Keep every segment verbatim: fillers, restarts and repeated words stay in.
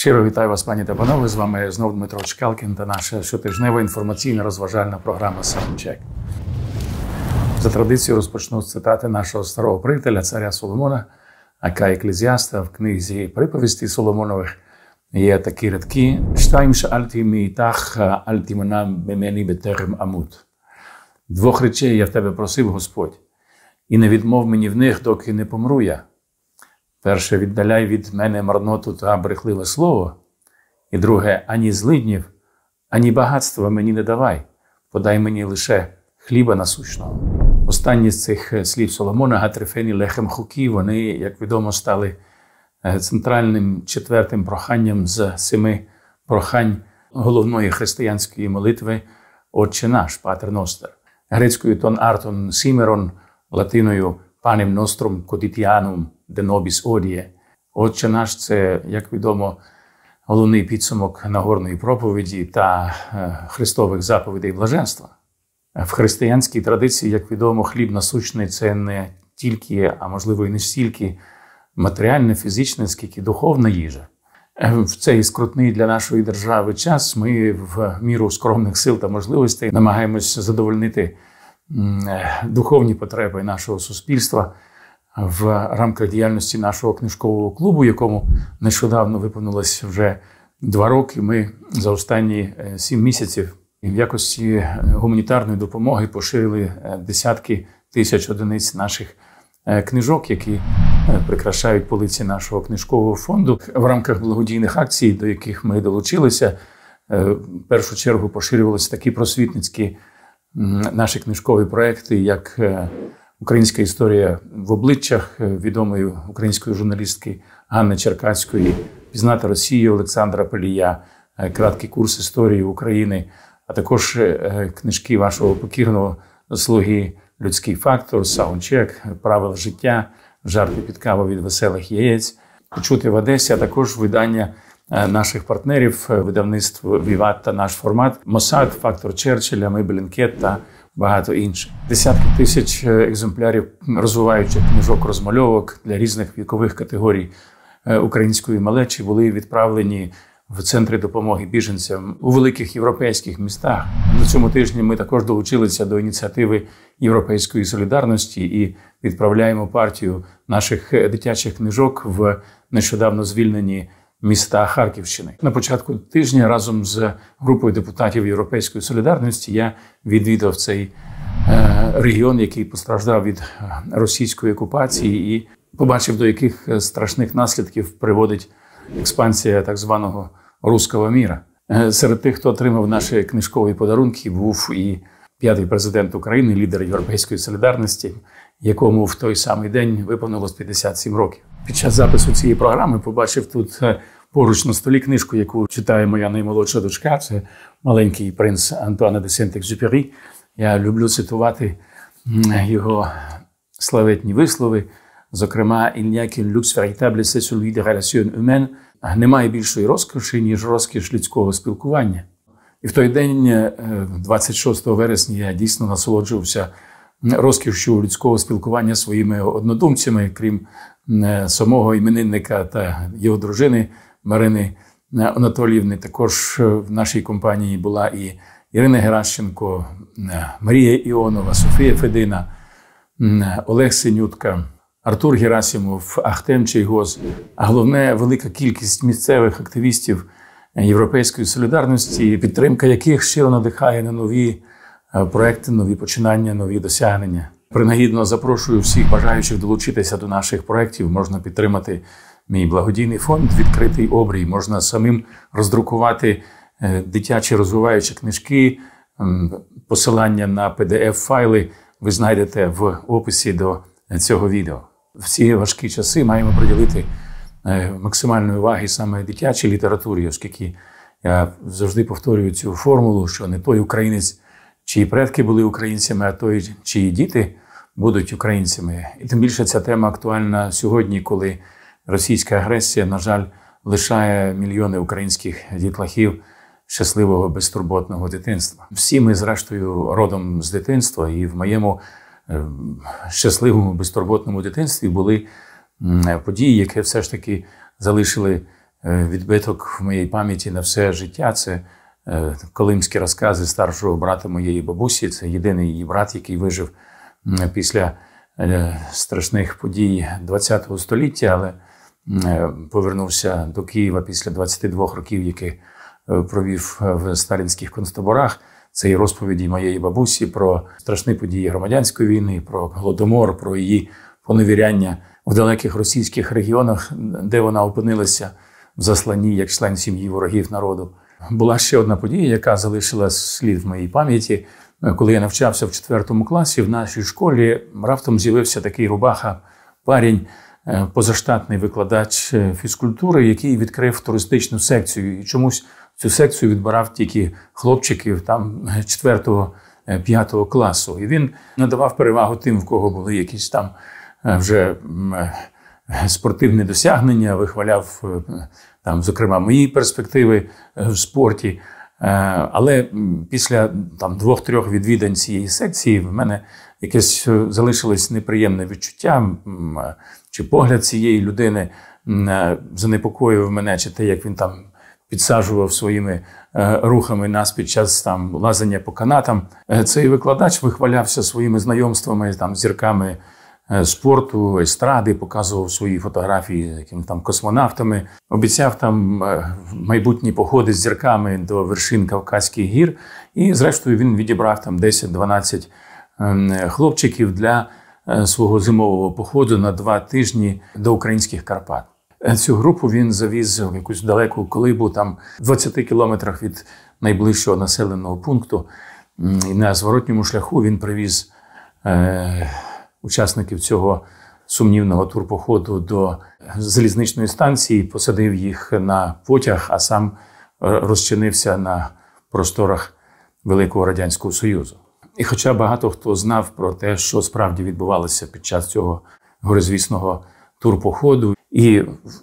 Щиро вітаю вас, пані та панове. З вами знову Дмитро Чкалкін та наша щотижнева інформаційна розважальна програма «Саундчек». За традицією розпочну з цитати нашого старого приятеля, царя Соломона, ака Еклезіаста. В книзі «Приповісті Соломонових» є такі рядки: «Штайм шеальті міїтах, аль тімена мемені бетерем амут». «Двох речей я в тебе просив, Господь, і не відмов мені в них, доки не помру я. Перше, віддаляй від мене марноту та брехливе слово. І друге, ані злиднів, ані багатства мені не давай. Подай мені лише хліба насущного». Останні з цих слів Соломона, «Гатрифені лехем хукі», вони, як відомо, стали центральним четвертим проханням з семи прохань головної християнської молитви «Отче наш», «Патер Ностер». Грецькою «Тон артон сімерон», латиною «Панем ностром quotidianum de nobis odie». «Отче наш» – це, як відомо, головний підсумок Нагорної проповіді та Христових заповідей блаженства. В християнській традиції, як відомо, хліб насущний – це не тільки, а можливо і не стільки матеріальне, фізичне, скільки духовна їжа. В цей скрутний для нашої держави час ми в міру скромних сил та можливостей намагаємось задовольнити духовні потреби нашого суспільства в рамках діяльності нашого книжкового клубу, якому нещодавно виповнилось вже два роки. Ми за останні сім місяців в якості гуманітарної допомоги поширили десятки тисяч одиниць наших книжок, які прикрашають полиці нашого книжкового фонду. В рамках благодійних акцій, до яких ми долучилися, в першу чергу поширювалися такі просвітницькі наші книжкові проекти, як «Українська історія в обличчях» відомої української журналістки Ганни Черкаської, «Пізнати Росію» Олександра Палія, краткий курс історії України, а також книжки вашого покірного слуги «Людський фактор», «Саундчек», «Правила життя», «Жарти під каву від веселих яєць», «Почути в Одесі», а також видання наших партнерів, видавництв «Віват» та «Наш формат», «Мосад», «Фактор Черчилля», «Ми Белінкет» та багато інших. Десятки тисяч екземплярів розвиваючих книжок, розмальовок для різних вікових категорій української малечі були відправлені в центри допомоги біженцям у великих європейських містах. На цьому тижні ми також долучилися до ініціативи Європейської солідарності і відправляємо партію наших дитячих книжок в нещодавно звільнені міста Харківщини. На початку тижня разом з групою депутатів Європейської солідарності я відвідав цей е, регіон, який постраждав від російської окупації, і побачив, до яких страшних наслідків приводить експансія так званого «руського міра». Е, серед тих, хто отримав наші книжкові подарунки, був і п'ятий президент України, лідер Європейської солідарності, якому в той самий день виповнилось п'ятдесят сім років. Під час запису цієї програми побачив тут поруч на столі книжку, яку читає моя наймолодша дочка. Це «Маленький принц» Антуана де Сент-Екзюпері. Я люблю цитувати його славетні вислови. Зокрема, «Il n'y a qu'une luxe véritable, c'est celui des relations humaines». Немає більшої розкоші, ніж розкіш людського спілкування. І в той день, двадцять шостого вересня, я дійсно насолоджувався розкішшю людського спілкування своїми однодумцями, крім самого іменинника та його дружини Марини Анатоліївни. Також в нашій компанії була і Ірина Геращенко, Марія Іонова, Софія Федина, Олег Синютка, Артур Герасимов, Ахтем Чайгоз, а головне – велика кількість місцевих активістів Європейської солідарності, підтримка яких щиро надихає на нові проекти, нові починання, нові досягнення. Принагідно запрошую всіх бажаючих долучитися до наших проєктів. Можна підтримати мій благодійний фонд «Відкритий обрій». Можна самим роздрукувати дитячі розвиваючі книжки. Посилання на пі ді еф-файли ви знайдете в описі до цього відео. В ці важкі часи маємо приділити максимальної уваги саме дитячій літературі, оскільки я завжди повторюю цю формулу, що не той українець, чиї предки були українцями, а той, чиї діти будуть українцями. І тим більше ця тема актуальна сьогодні, коли російська агресія, на жаль, лишає мільйони українських дітлахів щасливого, безтурботного дитинства. Всі ми, зрештою, родом з дитинства, і в моєму щасливому, безтурботному дитинстві були події, які все ж таки залишили відбиток в моїй пам'яті на все життя. Це колимські розкази старшого брата моєї бабусі. Це єдиний її брат, який вижив після страшних подій ХХ століття, але повернувся до Києва після двадцяти двох років, які провів в сталінських концтаборах. Це і розповіді моєї бабусі про страшні події громадянської війни, про Голодомор, про її поневіряння в далеких російських регіонах, де вона опинилася в засланні як член сім'ї ворогів народу. Була ще одна подія, яка залишила слід в моїй пам'яті. Коли я навчався в четвертому класі, в нашій школі раптом з'явився такий рубаха, парень, позаштатний викладач фізкультури, який відкрив туристичну секцію. І чомусь цю секцію відбирав тільки хлопчиків там четвертого-п'ятого класу. І він надавав перевагу тим, в кого були якісь там вже спортивні досягнення, вихваляв там, зокрема, мої перспективи в спорті. Але після там двох-трьох відвідань цієї секції в мене якесь залишилось неприємне відчуття, чи погляд цієї людини занепокоїв мене, чи те, як він там підсаджував своїми рухами нас під час там лазання по канатам. Цей викладач вихвалявся своїми знайомствами, там, зірками спорту, естради, показував свої фотографії з якими там космонавтами, обіцяв там майбутні походи з зірками до вершин Кавказьких гір. І зрештою він відібрав там десять-дванадцять хлопчиків для свого зимового походу на два тижні до українських Карпат. Цю групу він завіз в якусь далеку колибу, там в двадцяти кілометрах від найближчого населеного пункту. І на зворотньому шляху він привіз е, учасників цього сумнівного турпоходу до залізничної станції, посадив їх на потяг, а сам розчинився на просторах Великого Радянського Союзу. І хоча багато хто знав про те, що справді відбувалося під час цього горизвісного турпоходу, і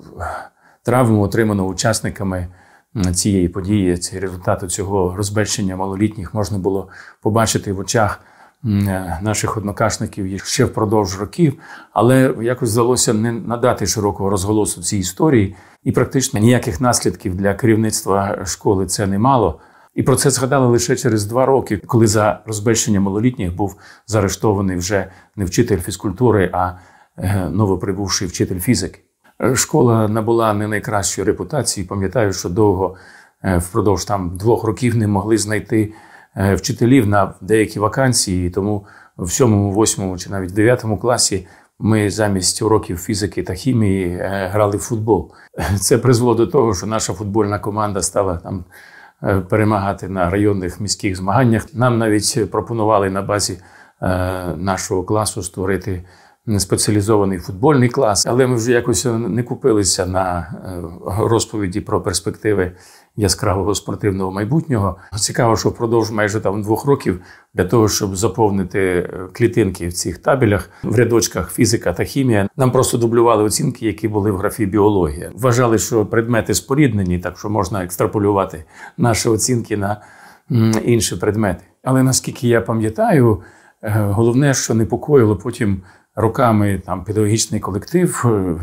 травму, отриману учасниками цієї події, ці результати цього розбещення малолітніх можна було побачити в очах наших однокашників ще впродовж років, але якось вдалося не надати широкого розголосу цій історії, і практично ніяких наслідків для керівництва школи це не мало. І про це згадали лише через два роки, коли за розбещення малолітніх був заарештований вже не вчитель фізкультури, а новоприбувший вчитель фізики. Школа набула не найкращої репутації. Пам'ятаю, що довго, впродовж там двох років не могли знайти вчителів на деякі вакансії, тому в сьомому, восьмому чи навіть в дев'ятому класі ми замість уроків фізики та хімії грали в футбол. Це призвело до того, що наша футбольна команда стала там перемагати на районних міських змаганнях. Нам навіть пропонували на базі нашого класу створити спеціалізований футбольний клас, але ми вже якось не купилися на розповіді про перспективи яскравого спортивного майбутнього. Цікаво, що впродовж майже там двох років для того, щоб заповнити клітинки в цих табелях, в рядочках фізика та хімія, нам просто дублювали оцінки, які були в графі біологія. Вважали, що предмети споріднені, так що можна екстраполювати наші оцінки на інші предмети. Але наскільки я пам'ятаю, головне, що непокоїло потім роками там педагогічний колектив,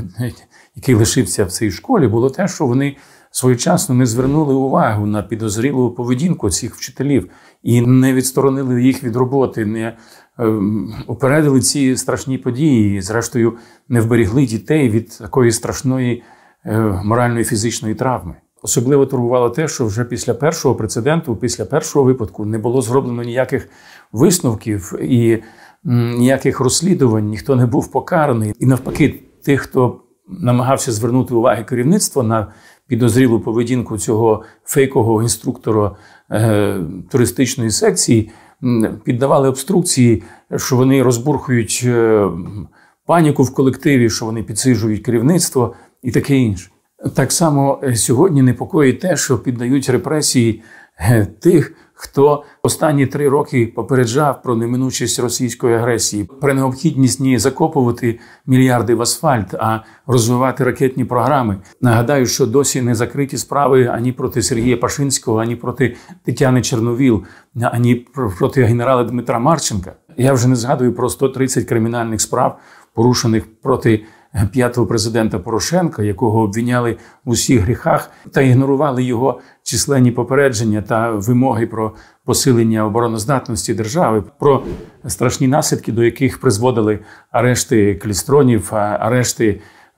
який лишився в цій школі, було те, що вони своєчасно не звернули увагу на підозрілу поведінку цих вчителів і не відсторонили їх від роботи, не е, упередили ці страшні події і, зрештою, не вберегли дітей від такої страшної е, моральної фізичної травми. Особливо турбувало те, що вже після першого прецеденту, після першого випадку не було зроблено ніяких висновків і ніяких розслідувань, ніхто не був покараний. І навпаки, тих, хто намагався звернути увагу керівництва на підозрілу поведінку цього фейкового інструктора е, туристичної секції, піддавали обструкції, що вони розбурхують е, паніку в колективі, що вони підсиджують керівництво і таке інше. Так само сьогодні непокоїть те, що піддають репресії тих, хто останні три роки попереджав про неминучість російської агресії, про необхідність не закопувати мільярди в асфальт, а розвивати ракетні програми. Нагадаю, що досі не закриті справи ані проти Сергія Пашинського, ані проти Тетяни Чорновіл, ані проти генерала Дмитра Марченка. Я вже не згадую про сто тридцять кримінальних справ, порушених проти п'ятого президента Порошенка, якого обвиняли в усіх гріхах та ігнорували його численні попередження та вимоги про посилення обороноздатності держави, про страшні наслідки, до яких призводили арешти клістронів, арешти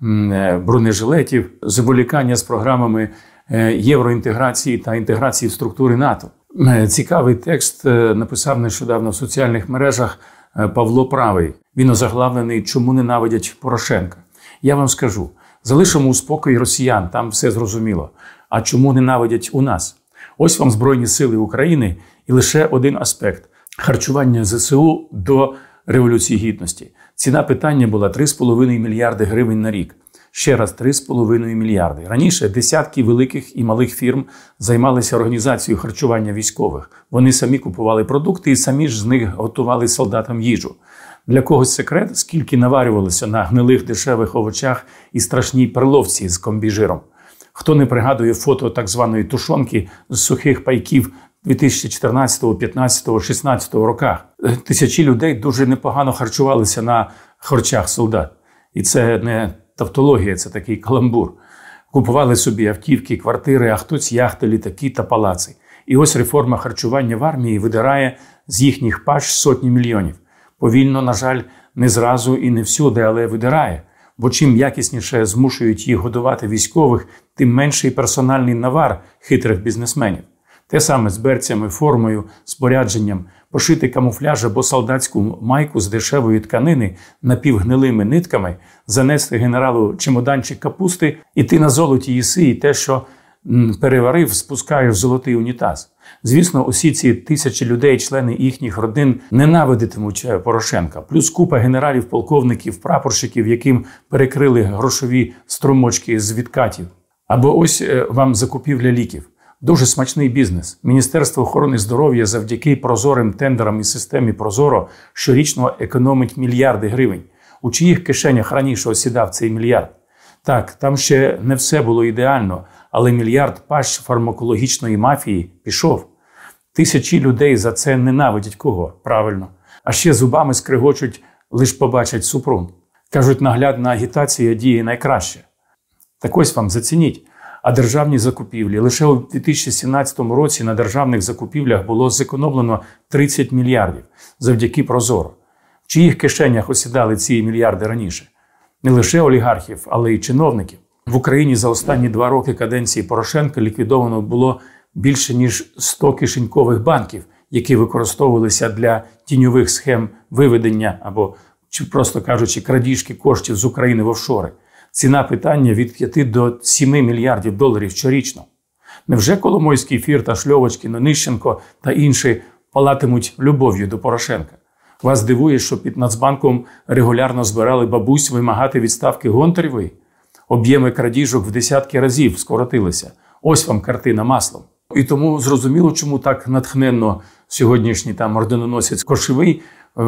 бронежилетів, зволікання з програмами євроінтеграції та інтеграції в структури НАТО. Цікавий текст написав нещодавно в соціальних мережах Павло Правий. Він озаглавлений «Чому ненавидять Порошенка?». Я вам скажу, залишимо у спокої росіян, там все зрозуміло. А чому ненавидять у нас? Ось вам Збройні сили України і лише один аспект – харчування зе се у до Революції Гідності. Ціна питання була три з половиною мільярди гривень на рік. Ще раз, три з половиною мільярди. Раніше десятки великих і малих фірм займалися організацією харчування військових. Вони самі купували продукти і самі ж з них готували солдатам їжу. Для когось секрет, скільки наварювалося на гнилих дешевих овочах і страшній перловці з комбіжиром. Хто не пригадує фото так званої тушонки з сухих пайків дві тисячі чотирнадцятого, п'ятнадцятого, шістнадцятого роках. Тисячі людей дуже непогано харчувалися на харчах солдат. І це не тавтологія, це такий каламбур. Купували собі автівки, квартири, а хтось яхти, літаки та палаци. І ось реформа харчування в армії видирає з їхніх пащ сотні мільйонів. Повільно, на жаль, не зразу і не всюди, але видирає. Бо чим якісніше змушують їх годувати військових, тим менший персональний навар хитрих бізнесменів. Те саме з берцями, формою, спорядженням, пошити камуфляж або солдатську майку з дешевої тканини напівгнилими нитками, занести генералу чемоданчик капусти, і ти на золоті їси і те, що переварив, спускаєш в золотий унітаз. Звісно, усі ці тисячі людей, члени їхніх родин, ненавидитимуть Порошенка. Плюс купа генералів, полковників, прапорщиків, яким перекрили грошові струмочки з відкатів. Або ось вам закупівля ліків. Дуже смачний бізнес. Міністерство охорони здоров'я завдяки прозорим тендерам і системі Прозоро щорічно економить мільярди гривень. У чиїх кишенях раніше осідав цей мільярд? Так, там ще не все було ідеально, але мільярд пащ фармакологічної мафії пішов. Тисячі людей за це ненавидять кого? Правильно. А ще зубами скригочуть, лиш побачать Супрун. Кажуть, наглядна агітація діє найкраще. Так ось вам, зацініть. А державні закупівлі. Лише у дві тисячі сімнадцятому році на державних закупівлях було зекономлено тридцять мільярдів завдяки Прозоро. В чиїх кишенях осідали ці мільярди раніше? Не лише олігархів, але й чиновників. В Україні за останні два роки каденції Порошенка ліквідовано було більше ніж сто кишенькових банків, які використовувалися для тіньових схем виведення або, просто кажучи, крадіжки коштів з України в офшори. Ціна питання від п'яти до семи мільярдів доларів щорічно. Невже Коломойський, Фірташ, Льовочкін, Онищенко та інші палатимуть любов'ю до Порошенка? Вас дивує, що під Нацбанком регулярно збирали бабусь вимагати відставки Гонтаревої? Об'єми крадіжок в десятки разів скоротилися. Ось вам картина маслом. І тому зрозуміло, чому так натхненно сьогоднішній там орденоносець Кошовий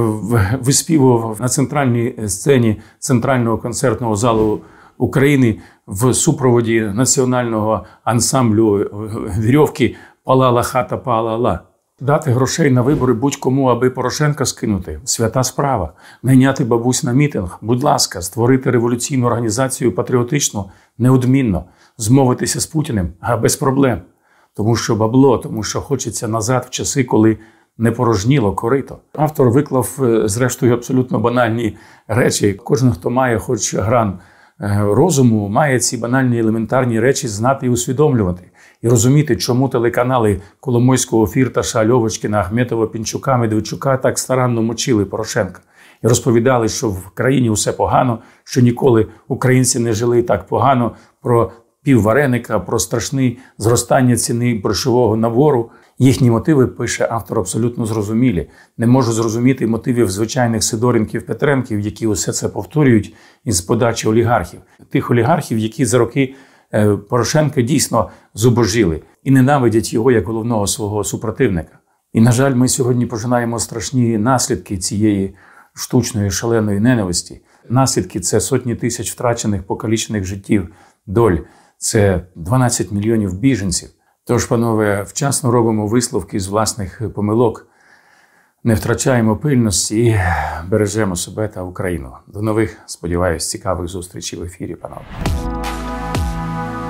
виспівував на центральній сцені Центрального концертного залу України в супроводі національного ансамблю «Вірьовки» «Палала хата, палала». Дати грошей на вибори будь-кому, аби Порошенка скинути – свята справа. Найняти бабусь на мітинг – будь ласка, створити революційну організацію патріотичну – неодмінно. Змовитися з Путіним – а без проблем. Тому що бабло, тому що хочеться назад в часи, коли не порожніло корито. Автор виклав, зрештою, абсолютно банальні речі. Кожен, хто має хоч гран розуму, має ці банальні елементарні речі знати і усвідомлювати. І розуміти, чому телеканали Коломойського, Фірташа, Льовочкіна, Ахметова, Пінчука, Медведчука так старанно мочили Порошенка. І розповідали, що в країні усе погано, що ніколи українці не жили так погано, про піввареника, про страшне зростання ціни борщового набору. Їхні мотиви, пише автор, абсолютно зрозумілі. Не можу зрозуміти мотивів звичайних Сидоренків-Петренків, які усе це повторюють із подачі олігархів. Тих олігархів, які за роки Порошенка дійсно зубожили і ненавидять його як головного свого супротивника. І, на жаль, ми сьогодні пожинаємо страшні наслідки цієї штучної шаленої ненависті. Наслідки – це сотні тисяч втрачених, покалічених життів, доль. Це дванадцять мільйонів біженців. Тож, панове, вчасно робимо висновки з власних помилок. Не втрачаємо пильності і бережемо себе та Україну. До нових, сподіваюсь, цікавих зустрічей в ефірі, панове.